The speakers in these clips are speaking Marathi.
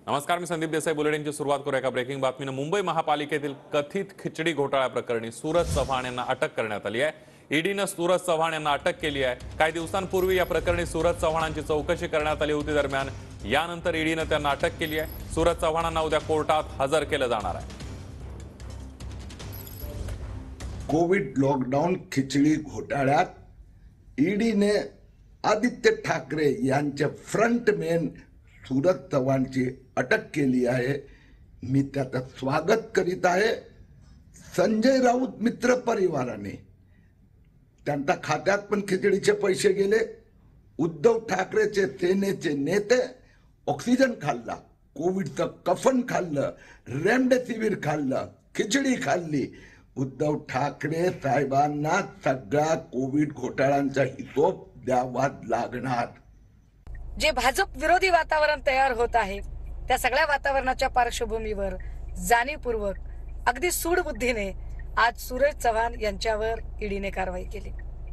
नमस्कार, मी संदीप देसाई. बुलेटिनची सुरुवात करूया एका ब्रेकिंग बातमीनं. मुंबई महापालिकेतील कथित खिचडी घोटाळा प्रकरणी सूरज चव्हाण यांना अटक करण्यात आली आहे. ईडीनं सूरज चव्हाण यांना अटक केली आहे. काही दिवसांपूर्वी या प्रकरणी सूरज चव्हाणांची चौकशी करण्यात आली होती. दरम्यान यानंतर ईडीनं त्यांना अटक केली आहे. सूरज चव्हाणांना उद्या कोर्टात हजर केलं जाणार आहे. कोविड लॉकडाऊन खिचडी घोटाळ्यात ईडीने आदित्य ठाकरे यांचे फ्रंटमॅन सूरज चव्हाणची अटक केली आहे. मी त्याचं स्वागत करीत आहे. संजय राऊत मित्र परिवाराने त्यांच्या खात्यात पण खिचडीचे पैसे गेले. उद्धव ठाकरेचे सेनेचे नेते ऑक्सिजन खाल्ला, कोविडचं कफन खाल्लं, रेमडेसिवीर खाल्लं, खिचडी खाल्ली. उद्धव ठाकरे साहेबांना सगळ्या कोविड घोटाळ्यांचा हिशोब द्यावा लागणार. जे भाजप विरोधी वातावरण तयार होत आहे त्या सगळ्या वातावरणाच्या पार्श्वभूमीवर जाणीवपूर्वक अगदी सूडबुद्धीने आज सूरज चव्हाण यांच्यावर ईडीने कारवाई केली.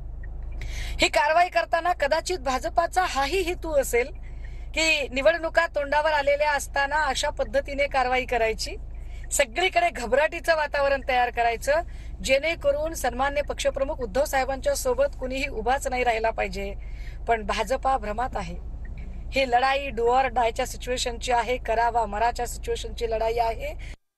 ही कारवाई करताना कदाचित भाजपाचा हाही हेतू असेल की निवडणुका तोंडावर आलेल्या असताना अशा पद्धतीने कारवाई करायची, सगळीकडे घबराटीचं वातावरण तयार करायचं, जेणेकरून सन्मान्य पक्षप्रमुख उद्धव साहेबांच्या सोबत कुणीही उभाच नाही राहिला पाहिजे. पण भाजपा भ्रमात आहे. ही लढाई डू ऑर डायच्या सिच्युएशनची आहे, करावा मराच्या सिच्युएशनची लढाई आहे.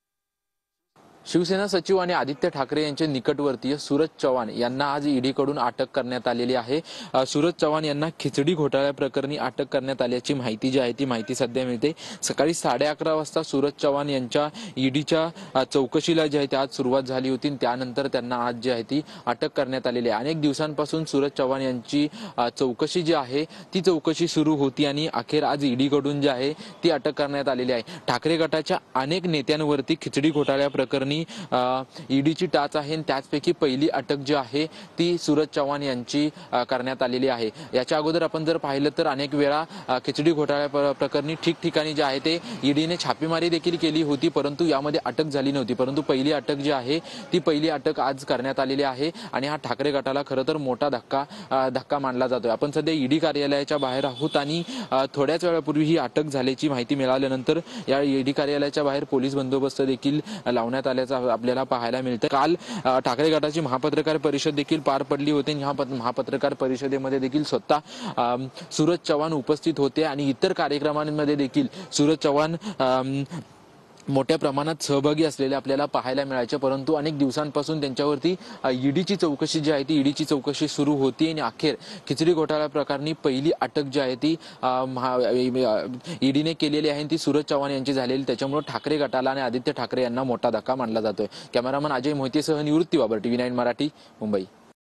शिवसेना सचिव आणि आदित्य ठाकरे यांचे निकटवर्तीय सूरज चव्हाण यांना आज ईडीकडून अटक करण्यात आलेली आहे. सूरज चव्हाण यांना खिचडी घोटाळ्या प्रकरणी अटक करण्यात आल्याची माहिती जी आहे ती माहिती सध्या मिळते. सकाळी 11:30 वाजता सूरज चव्हाण यांच्या ईडीच्या चौकशीला जी आहे ती आज सुरुवात झाली होती. त्यानंतर त्यांना आज जी आहे ती अटक करण्यात आलेली आहे. अनेक दिवसांपासून सूरज चव्हाण यांची चौकशी जी आहे ती चौकशी सुरू होती आणि अखेर आज ईडीकडून जी आहे ती अटक करण्यात आलेली आहे. ठाकरे गटाच्या अनेक नेत्यांवरती खिचडी घोटाळ्या प्रकरणी ईडीची टाच आहे. त्याचपैकी पहिली अटक जी आहे ती सूरज चव्हाण यांची करण्यात आलेली आहे. याच्या अगोदर आपण जर पाहिलं तर अनेक वेळा खिचडी घोटाळ्या प्रकरणी ठिकठिकाणी जे आहे ते ईडीने छापेमारी देखील केली होती, परंतु यामध्ये अटक झाली नव्हती. परंतु पहिली अटक जी आहे ती पहिली अटक आज करण्यात आलेली आहे आणि हा ठाकरे गटाला खरं तर मोठा धक्का मानला जातोय. आपण सध्या ईडी कार्यालयाच्या बाहेर आहोत आणि थोड्याच वेळापूर्वी ही अटक झाल्याची माहिती मिळाल्यानंतर या ईडी कार्यालयाच्या बाहेर पोलीस बंदोबस्त देखील लावण्यात आले आपल्याला पाहायला मिळतं. काल ठाकरे गटाची महापत्रकार परिषद देखील पार पडली होती. ह्या महापत्रकार परिषदेमध्ये देखील स्वतः सूरज चव्हाण उपस्थित होते आणि इतर कार्यक्रमांमध्ये देखील सूरज चव्हाण मोठ्या प्रमाणात सहभागी असलेले आपल्याला पाहायला मिळायचे. परंतु अनेक दिवसांपासून त्यांच्यावरती ईडीची चौकशी जी आहे ती ईडीची चौकशी सुरू होती आणि अखेर खिचडी घोटाळ्या प्रकरणी पहिली अटक जी आहे ती ईडीने केलेली आहे ती सूरज चव्हाण यांची झालेली. त्याच्यामुळे ठाकरे गटाला आणि आदित्य ठाकरे यांना मोठा धक्का मानला जातोय. कॅमेरामन अजय मोहितेसह निवृत्ती बाबर, TV9 मराठी, मुंबई.